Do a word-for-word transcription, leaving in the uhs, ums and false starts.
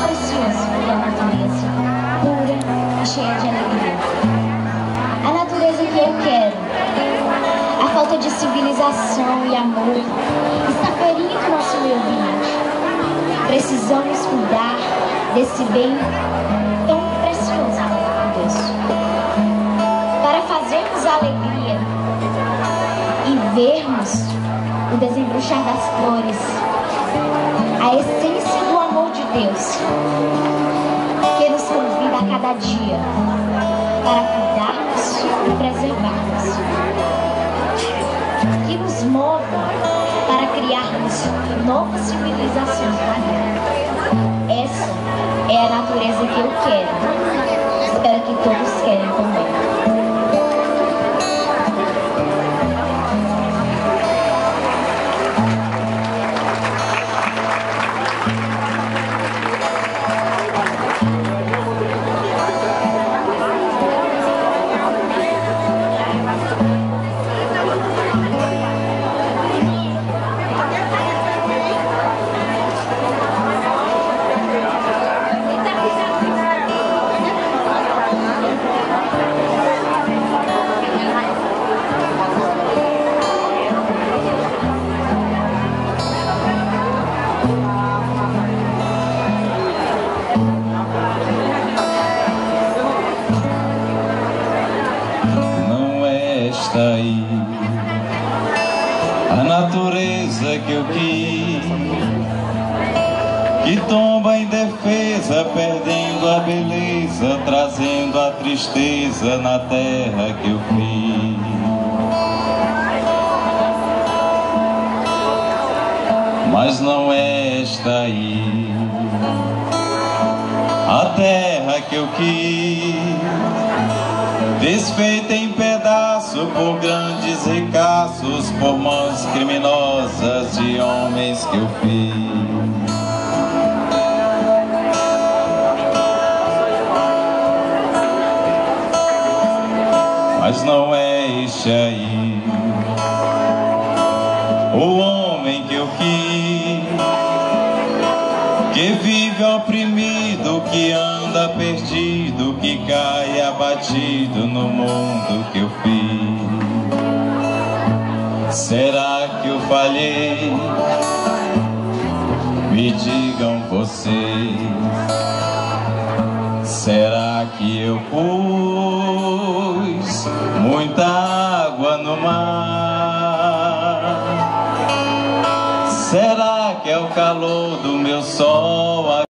precioso ver a natureza pura e cheia de alegria. A natureza que eu quero. A falta de civilização e amor está ferindo nosso meio ambiente. Precisamos cuidar desse bem tão precioso, meu Deus, para fazermos a alegria e vermos o desembruxar das flores, a essência do amor de Deus, que nos convida a cada dia para cuidarmos e preservarmos, que nos move para criarmos novas civilizações na Terra. Essa é a natureza que eu quero. Espero que todos querem também. Aí a natureza que eu quis, que tomba em defesa, perdendo a beleza, trazendo a tristeza na terra que eu fiz. Mas não é esta aí a terra que eu quis, desfeita em pedaços por grandes ricaços, por mãos criminosas de homens que eu fiz. Mas não é este aí o homem que eu quis, que vive oprimido, que anda perdido, que cai abatido no mundo que eu fiz. Será que eu falhei? Me digam vocês. Será que eu pude